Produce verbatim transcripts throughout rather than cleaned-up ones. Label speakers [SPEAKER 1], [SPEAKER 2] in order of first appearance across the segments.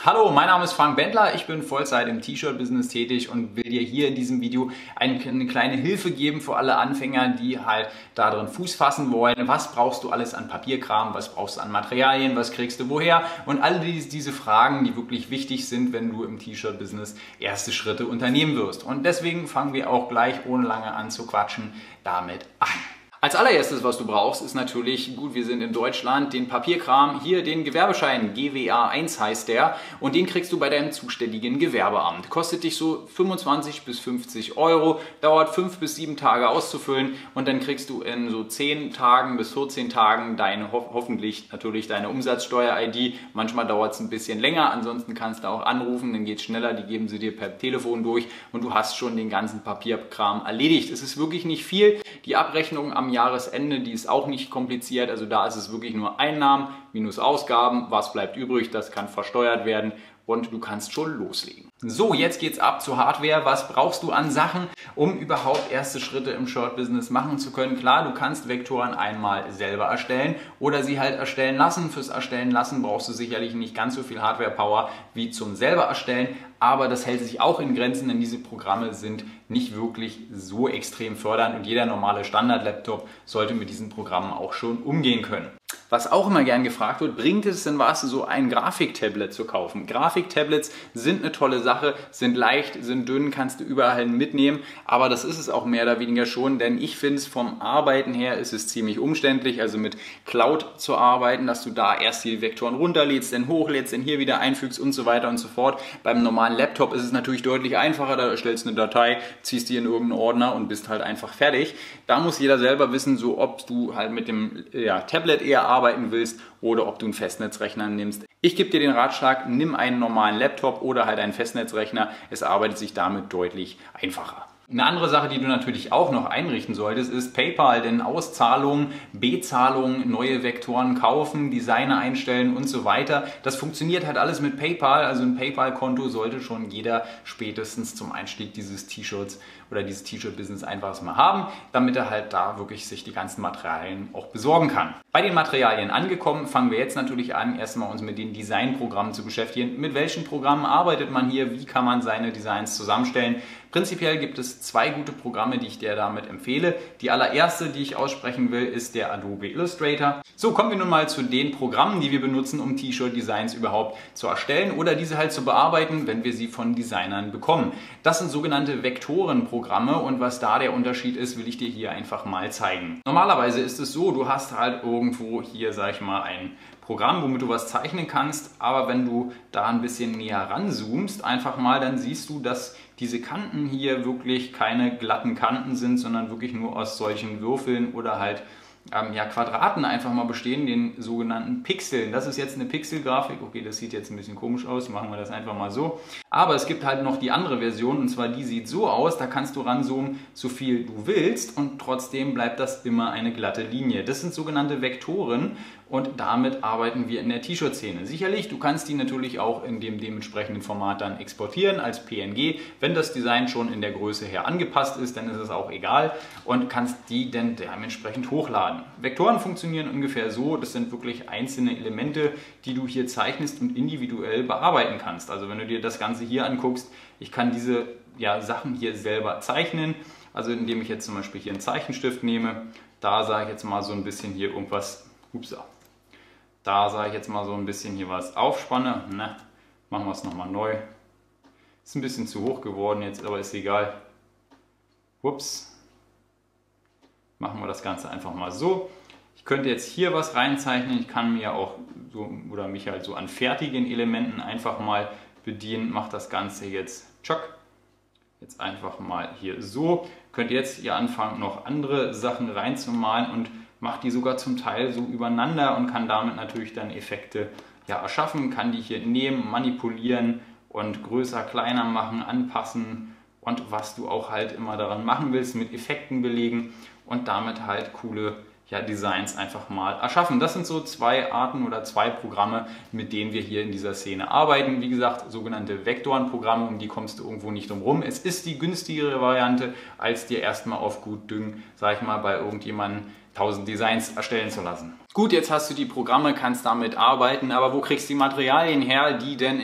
[SPEAKER 1] Hallo, mein Name ist Frank Bendler, ich bin Vollzeit im T-Shirt-Business tätig und will dir hier in diesem Video eine kleine Hilfe geben für alle Anfänger, die halt da drin Fuß fassen wollen. Was brauchst du alles an Papierkram, was brauchst du an Materialien, was kriegst du woher? Und alle diese Fragen, die wirklich wichtig sind, wenn du im T-Shirt-Business erste Schritte unternehmen wirst. Und deswegen fangen wir auch gleich ohne lange an zu quatschen damit an. Als allererstes, was du brauchst, ist natürlich, gut, wir sind in Deutschland, den Papierkram, hier den Gewerbeschein, G W A eins heißt der, und den kriegst du bei deinem zuständigen Gewerbeamt. Kostet dich so fünfundzwanzig bis fünfzig Euro, dauert fünf bis sieben Tage auszufüllen und dann kriegst du in so zehn Tagen bis vierzehn Tagen deine, ho hoffentlich natürlich deine Umsatzsteuer-I D. Manchmal dauert es ein bisschen länger, ansonsten kannst du auch anrufen, dann geht es schneller, die geben sie dir per Telefon durch und du hast schon den ganzen Papierkram erledigt. Es ist wirklich nicht viel. Die Abrechnung am Jahresende, die ist auch nicht kompliziert, also da ist es wirklich nur Einnahmen minus Ausgaben, was bleibt übrig, das kann versteuert werden und du kannst schon loslegen. So, jetzt geht's ab zur Hardware. Was brauchst du an Sachen, um überhaupt erste Schritte im Shirt-Business machen zu können? Klar, du kannst Vektoren einmal selber erstellen oder sie halt erstellen lassen. Fürs Erstellen lassen brauchst du sicherlich nicht ganz so viel Hardware-Power wie zum selber erstellen, aber das hält sich auch in Grenzen, denn diese Programme sind nicht wirklich so extrem fördernd und jeder normale Standard-Laptop sollte mit diesen Programmen auch schon umgehen können. Was auch immer gern gefragt wird, bringt es denn was, so ein Grafiktablet zu kaufen? Grafiktablets sind eine tolle Sache, sind leicht, sind dünn, kannst du überall mitnehmen, aber das ist es auch mehr oder weniger schon, denn ich finde es vom Arbeiten her ist es ziemlich umständlich, also mit Cloud zu arbeiten, dass du da erst die Vektoren runterlädst, dann hochlädst, dann hier wieder einfügst und so weiter und so fort. Beim normalen Laptop ist es natürlich deutlich einfacher, da stellst du eine Datei, ziehst die in irgendeinen Ordner und bist halt einfach fertig. Da muss jeder selber wissen, so ob du halt mit dem ja, Tablet eher arbeiten willst oder ob du einen Festnetzrechner nimmst. Ich gebe dir den Ratschlag, nimm einen normalen Laptop oder halt einen Festnetzrechner. Es arbeitet sich damit deutlich einfacher. Eine andere Sache, die du natürlich auch noch einrichten solltest, ist PayPal, denn Auszahlungen, Bezahlungen, neue Vektoren kaufen, Designer einstellen und so weiter. Das funktioniert halt alles mit PayPal, also ein PayPal-Konto sollte schon jeder spätestens zum Einstieg dieses T-Shirts oder dieses T-Shirt-Business einfach mal haben, damit er halt da wirklich sich die ganzen Materialien auch besorgen kann. Bei den Materialien angekommen, fangen wir jetzt natürlich an, erstmal uns mit den Designprogrammen zu beschäftigen. Mit welchen Programmen arbeitet man hier? Wie kann man seine Designs zusammenstellen? Prinzipiell gibt es zwei gute Programme, die ich dir damit empfehle. Die allererste, die ich aussprechen will, ist der Adobe Illustrator. So, kommen wir nun mal zu den Programmen, die wir benutzen, um T-Shirt-Designs überhaupt zu erstellen oder diese halt zu bearbeiten, wenn wir sie von Designern bekommen. Das sind sogenannte Vektorenprogramme und was da der Unterschied ist, will ich dir hier einfach mal zeigen. Normalerweise ist es so, du hast halt irgendwo hier, sag ich mal, ein Programm, womit du was zeichnen kannst, aber wenn du da ein bisschen näher ranzoomst, einfach mal, dann siehst du, dass diese Kanten hier wirklich keine glatten Kanten sind, sondern wirklich nur aus solchen Würfeln oder halt ähm, ja, Quadraten einfach mal bestehen, den sogenannten Pixeln. Das ist jetzt eine Pixelgrafik. Okay, das sieht jetzt ein bisschen komisch aus, machen wir das einfach mal so. Aber es gibt halt noch die andere Version und zwar die sieht so aus, da kannst du ranzoomen, so viel du willst und trotzdem bleibt das immer eine glatte Linie. Das sind sogenannte Vektoren und damit arbeiten wir in der T-Shirt-Szene. Sicherlich, du kannst die natürlich auch in dem dementsprechenden Format dann exportieren als P N G. Wenn das Design schon in der Größe her angepasst ist, dann ist es auch egal und kannst die dann dementsprechend hochladen. Vektoren funktionieren ungefähr so, das sind wirklich einzelne Elemente, die du hier zeichnest und individuell bearbeiten kannst. Also wenn du dir das Ganze hier anguckst, ich kann diese ja, Sachen hier selber zeichnen, also indem ich jetzt zum Beispiel hier einen Zeichenstift nehme, da sage ich jetzt mal so ein bisschen hier irgendwas, upsa, da sage ich jetzt mal so ein bisschen hier was aufspanne, ne, machen wir es nochmal neu, ist ein bisschen zu hoch geworden jetzt, aber ist egal, ups, machen wir das Ganze einfach mal so. Ich könnte jetzt hier was reinzeichnen, ich kann mir auch so oder mich halt so an fertigen Elementen einfach mal bedienen, mache das Ganze jetzt, tschock, jetzt einfach mal hier so. Könnt ihr jetzt hier anfangen, noch andere Sachen reinzumalen und macht die sogar zum Teil so übereinander und kann damit natürlich dann Effekte ja, erschaffen, kann die hier nehmen, manipulieren und größer, kleiner machen, anpassen und was du auch halt immer daran machen willst, mit Effekten belegen und damit halt coole ja, Designs einfach mal erschaffen. Das sind so zwei Arten oder zwei Programme, mit denen wir hier in dieser Szene arbeiten. Wie gesagt, sogenannte Vektorenprogramme, um die kommst du irgendwo nicht drum rum. Es ist die günstigere Variante, als dir erstmal auf gut Düngen, sag ich mal, bei irgendjemandem tausend Designs erstellen zu lassen. Gut, jetzt hast du die Programme, kannst damit arbeiten, aber wo kriegst du die Materialien her, die denn in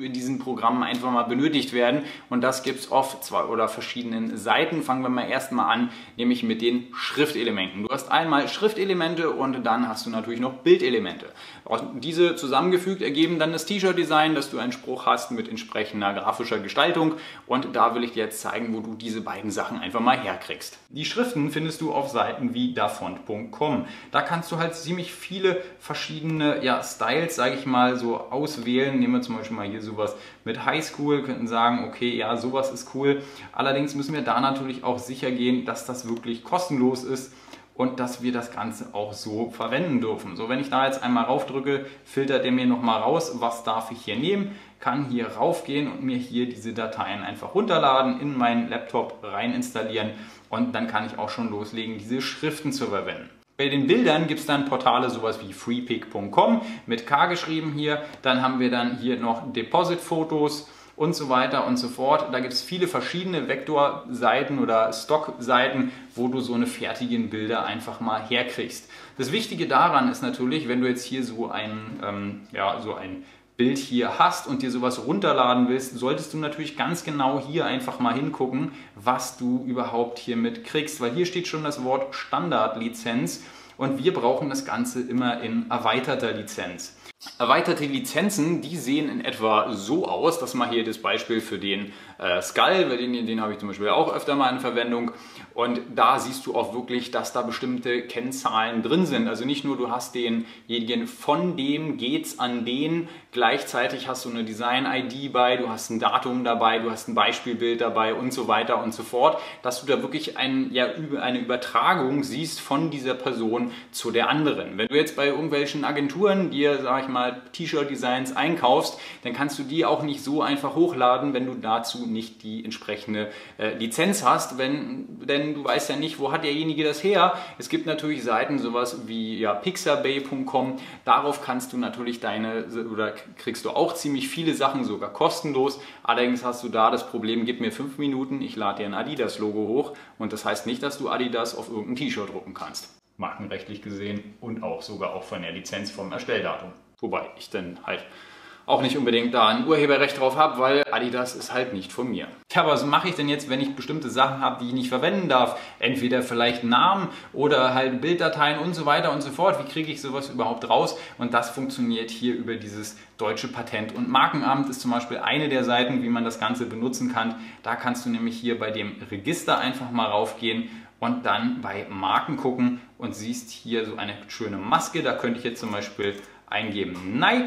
[SPEAKER 1] diesen Programmen einfach mal benötigt werden. Und das gibt es auf zwei oder verschiedenen Seiten. Fangen wir mal erstmal an, nämlich mit den Schriftelementen. Du hast einmal Schriftelemente und dann hast du natürlich noch Bildelemente. Diese zusammengefügt ergeben dann das T-Shirt-Design, dass du einen Spruch hast mit entsprechender grafischer Gestaltung. Und da will ich dir jetzt zeigen, wo du diese beiden Sachen einfach mal herkriegst. Die Schriften findest du auf Seiten wie dafont punkt com. Da kannst du halt ziemlich viele verschiedene ja, Styles, sage ich mal, so auswählen. Nehmen wir zum Beispiel mal hier sowas mit Highschool, könnten sagen, okay, ja, sowas ist cool. Allerdings müssen wir da natürlich auch sicher gehen, dass das wirklich kostenlos ist und dass wir das Ganze auch so verwenden dürfen. So, wenn ich da jetzt einmal raufdrücke, filtert er mir nochmal raus, was darf ich hier nehmen, kann hier raufgehen und mir hier diese Dateien einfach runterladen, in meinen Laptop rein installieren und dann kann ich auch schon loslegen, diese Schriften zu verwenden. Bei den Bildern gibt es dann Portale sowas wie freepik punkt com mit K geschrieben hier. Dann haben wir dann hier noch Deposit-Fotos und so weiter und so fort. Da gibt es viele verschiedene Vektorseiten oder Stockseiten, wo du so eine fertigen Bilder einfach mal herkriegst. Das Wichtige daran ist natürlich, wenn du jetzt hier so ein, ähm, ja, so ein Bild hier hast und dir sowas runterladen willst, solltest du natürlich ganz genau hier einfach mal hingucken, was du überhaupt hiermit kriegst, weil hier steht schon das Wort Standardlizenz und wir brauchen das Ganze immer in erweiterter Lizenz. Erweiterte Lizenzen, die sehen in etwa so aus, dass mal hier das Beispiel für den äh, Skull, den, den habe ich zum Beispiel auch öfter mal in Verwendung und da siehst du auch wirklich, dass da bestimmte Kennzahlen drin sind. Also nicht nur du hast denjenigen, von dem geht's an den, gleichzeitig hast du eine Design-I D bei, du hast ein Datum dabei, du hast ein Beispielbild dabei und so weiter und so fort, dass du da wirklich ein, ja, eine Übertragung siehst von dieser Person zu der anderen. Wenn du jetzt bei irgendwelchen Agenturen dir, sag ich mal, mal T-Shirt-Designs einkaufst, dann kannst du die auch nicht so einfach hochladen, wenn du dazu nicht die entsprechende äh, Lizenz hast, wenn, denn du weißt ja nicht, wo hat derjenige das her. Es gibt natürlich Seiten, sowas wie ja, pixabay punkt com, darauf kannst du natürlich deine, oder kriegst du auch ziemlich viele Sachen sogar kostenlos, allerdings hast du da das Problem, gib mir fünf Minuten, ich lade dir ein Adidas-Logo hoch und das heißt nicht, dass du Adidas auf irgendein T-Shirt drucken kannst. Markenrechtlich gesehen und auch sogar auch von der Lizenz vom Erstelldatum. Wobei ich dann halt auch nicht unbedingt da ein Urheberrecht drauf habe, weil Adidas ist halt nicht von mir. Tja, was mache ich denn jetzt, wenn ich bestimmte Sachen habe, die ich nicht verwenden darf? Entweder vielleicht Namen oder halt Bilddateien und so weiter und so fort. Wie kriege ich sowas überhaupt raus? Und das funktioniert hier über dieses Deutsche Patent- und Markenamt. Ist zum Beispiel eine der Seiten, wie man das Ganze benutzen kann. Da kannst du nämlich hier bei dem Register einfach mal raufgehen und dann bei Marken gucken und siehst hier so eine schöne Maske. Da könnte ich jetzt zum Beispiel eingeben Nike.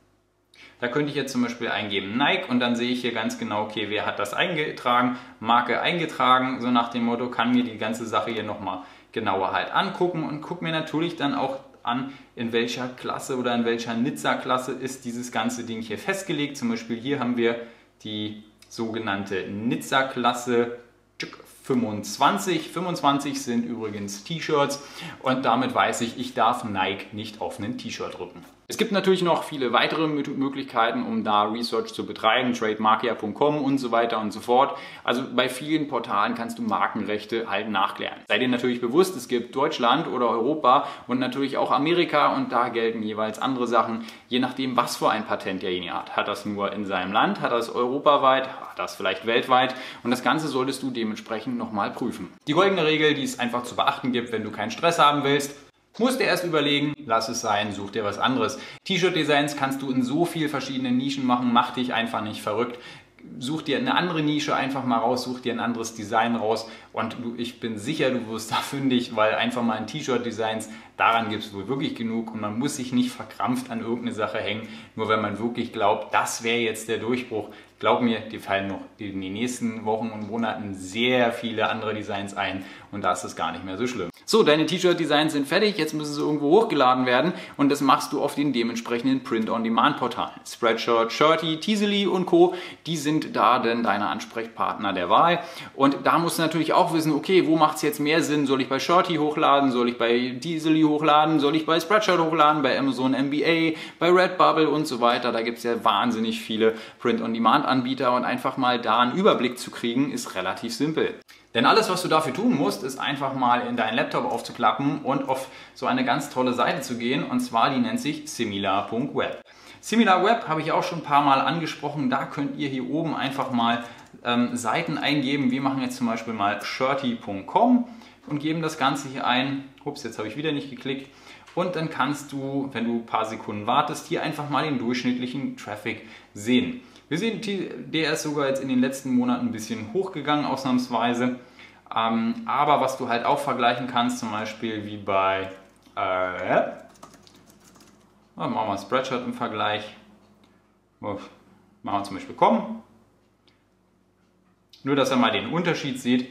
[SPEAKER 1] Da könnte ich jetzt zum Beispiel eingeben Nike und dann sehe ich hier ganz genau, okay, wer hat das eingetragen, Marke eingetragen, so nach dem Motto, kann mir die ganze Sache hier nochmal genauer halt angucken und gucke mir natürlich dann auch an, in welcher Klasse oder in welcher Nizza-Klasse ist dieses ganze Ding hier festgelegt. Zum Beispiel hier haben wir die sogenannte Nizza-Klasse fünfundzwanzig. fünfundzwanzig sind übrigens T-Shirts und damit weiß ich, ich darf Nike nicht auf ein T-Shirt drücken. Es gibt natürlich noch viele weitere Möglichkeiten, um da Research zu betreiben, trademarkia punkt com und so weiter und so fort. Also bei vielen Portalen kannst du Markenrechte halt nachklären. Sei dir natürlich bewusst, es gibt Deutschland oder Europa und natürlich auch Amerika und da gelten jeweils andere Sachen, je nachdem, was für ein Patent derjenige hat. Hat das nur in seinem Land, hat das europaweit, hat das vielleicht weltweit und das Ganze solltest du dementsprechend nochmal prüfen. Die goldene Regel, die es einfach zu beachten gibt, wenn du keinen Stress haben willst: musst dir erst überlegen, lass es sein, such dir was anderes. T-Shirt-Designs kannst du in so vielen verschiedenen Nischen machen, mach dich einfach nicht verrückt. Such dir eine andere Nische einfach mal raus, such dir ein anderes Design raus und du, ich bin sicher, du wirst da fündig, weil einfach mal ein T-Shirt-Designs, daran gibt es wohl wirklich genug und man muss sich nicht verkrampft an irgendeine Sache hängen, nur wenn man wirklich glaubt, das wäre jetzt der Durchbruch. Glaub mir, dir fallen noch in den nächsten Wochen und Monaten sehr viele andere Designs ein und da ist es gar nicht mehr so schlimm. So, deine T-Shirt-Designs sind fertig, jetzt müssen sie irgendwo hochgeladen werden und das machst du auf den dementsprechenden Print-on-Demand-Portalen. Spreadshirt, Shirty, Teasely und Co., die sind da denn deine Ansprechpartner der Wahl und da musst du natürlich auch wissen, okay, wo macht es jetzt mehr Sinn? Soll ich bei Shirty hochladen? Soll ich bei Teasely hochladen? Soll ich bei Spreadshirt hochladen? Bei Amazon M B A? Bei Redbubble und so weiter? Da gibt es ja wahnsinnig viele Print-on-Demand Anbieter und einfach mal da einen Überblick zu kriegen, ist relativ simpel. Denn alles, was du dafür tun musst, ist einfach mal in deinen Laptop aufzuklappen und auf so eine ganz tolle Seite zu gehen und zwar die nennt sich similar punkt web. SimilarWeb habe ich auch schon ein paar Mal angesprochen. Da könnt ihr hier oben einfach mal ähm, Seiten eingeben. Wir machen jetzt zum Beispiel mal shirty punkt com und geben das Ganze hier ein. Ups, jetzt habe ich wieder nicht geklickt. Und dann kannst du, wenn du ein paar Sekunden wartest, hier einfach mal den durchschnittlichen Traffic sehen. Wir sehen, der ist sogar jetzt in den letzten Monaten ein bisschen hochgegangen, ausnahmsweise. Ähm, aber was du halt auch vergleichen kannst, zum Beispiel wie bei, äh, machen wir mal Spreadshirt im Vergleich. Machen wir zum Beispiel com. Nur, dass ihr mal den Unterschied seht.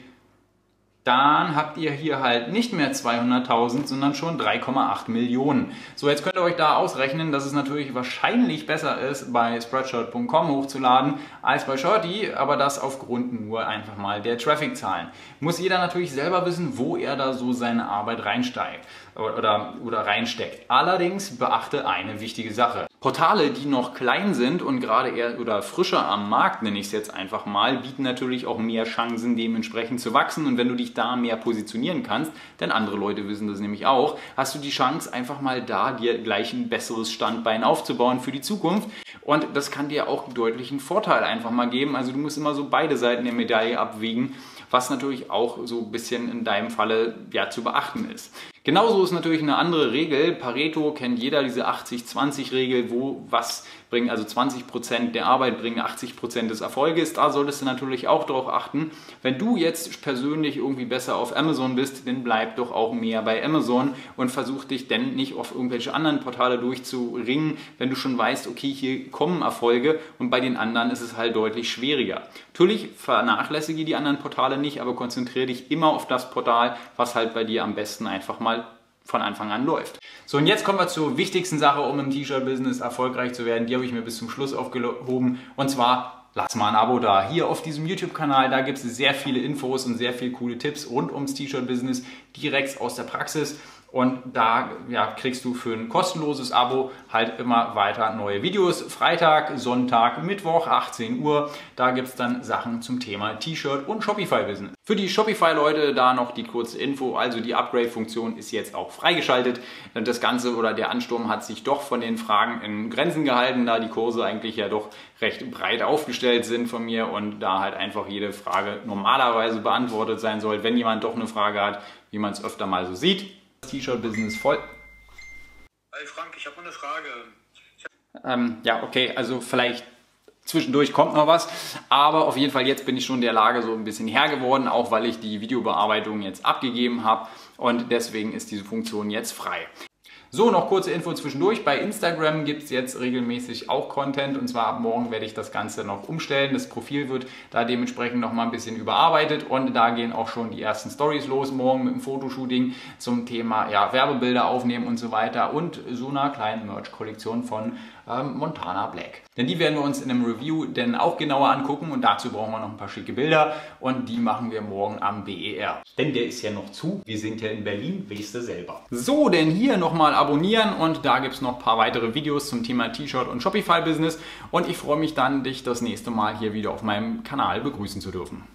[SPEAKER 1] Dann habt ihr hier halt nicht mehr zweihunderttausend, sondern schon drei Komma acht Millionen. So, jetzt könnt ihr euch da ausrechnen, dass es natürlich wahrscheinlich besser ist, bei Spreadshirt punkt com hochzuladen, als bei Shirty, aber das aufgrund nur einfach mal der Traffic-Zahlen. Muss jeder natürlich selber wissen, wo er da so seine Arbeit reinsteigt oder, oder reinsteckt. Allerdings beachte eine wichtige Sache. Portale, die noch klein sind und gerade eher oder frischer am Markt, nenne ich es jetzt einfach mal, bieten natürlich auch mehr Chancen, dementsprechend zu wachsen. Und wenn du dich da mehr positionieren kannst, denn andere Leute wissen das nämlich auch, hast du die Chance, einfach mal da dir gleich ein besseres Standbein aufzubauen für die Zukunft. Und das kann dir auch deutlich einen Vorteil einfach mal geben. Also du musst immer so beide Seiten der Medaille abwägen, was natürlich auch so ein bisschen in deinem Falle ja, zu beachten ist. Genauso ist natürlich eine andere Regel. Pareto kennt jeder, diese achtzig zwanzig Regel, wo was bringen, also zwanzig Prozent der Arbeit bringen achtzig Prozent des Erfolges. Da solltest du natürlich auch darauf achten. Wenn du jetzt persönlich irgendwie besser auf Amazon bist, dann bleib doch auch mehr bei Amazon und versuch dich dann nicht auf irgendwelche anderen Portale durchzuringen, wenn du schon weißt, okay, hier kommen Erfolge und bei den anderen ist es halt deutlich schwieriger. Natürlich vernachlässige die anderen Portale nicht, aber konzentriere dich immer auf das Portal, was halt bei dir am besten einfach mal von Anfang an läuft. So, und jetzt kommen wir zur wichtigsten Sache, um im T-Shirt-Business erfolgreich zu werden. Die habe ich mir bis zum Schluss aufgehoben. Und zwar, lass mal ein Abo da. Hier auf diesem YouTube-Kanal, da gibt es sehr viele Infos und sehr viele coole Tipps rund ums T-Shirt-Business direkt aus der Praxis. Und da ja, kriegst du für ein kostenloses Abo halt immer weiter neue Videos. Freitag, Sonntag, Mittwoch, achtzehn Uhr. Da gibt es dann Sachen zum Thema T-Shirt und Shopify-Business. Für die Shopify-Leute da noch die kurze Info. Also die Upgrade-Funktion ist jetzt auch freigeschaltet. Das Ganze oder der Ansturm hat sich doch von den Fragen in Grenzen gehalten, da die Kurse eigentlich ja doch recht breit aufgestellt sind von mir und da halt einfach jede Frage normalerweise beantwortet sein soll, wenn jemand doch eine Frage hat, wie man es öfter mal so sieht. T-Shirt-Business voll.
[SPEAKER 2] Hey Frank, ich habe eine Frage.
[SPEAKER 1] Ähm, ja, okay, also vielleicht zwischendurch kommt noch was, aber auf jeden Fall jetzt bin ich schon der Lage so ein bisschen Herr geworden, auch weil ich die Videobearbeitung jetzt abgegeben habe und deswegen ist diese Funktion jetzt frei. So, noch kurze Info zwischendurch. Bei Instagram gibt es jetzt regelmäßig auch Content und zwar ab morgen werde ich das Ganze noch umstellen. Das Profil wird da dementsprechend noch mal ein bisschen überarbeitet und da gehen auch schon die ersten Stories los morgen mit dem Fotoshooting zum Thema ja, Werbebilder aufnehmen und so weiter und so einer kleinen Merch-Kollektion von ähm, Montana Black. Denn die werden wir uns in einem Review dann auch genauer angucken und dazu brauchen wir noch ein paar schicke Bilder und die machen wir morgen am B E R. Denn der ist ja noch zu. Wir sind ja in Berlin, weißt du selber. So, denn hier nochmal abonnieren und da gibt es noch ein paar weitere Videos zum Thema T-Shirt und Shopify-Business und ich freue mich dann, dich das nächste Mal hier wieder auf meinem Kanal begrüßen zu dürfen.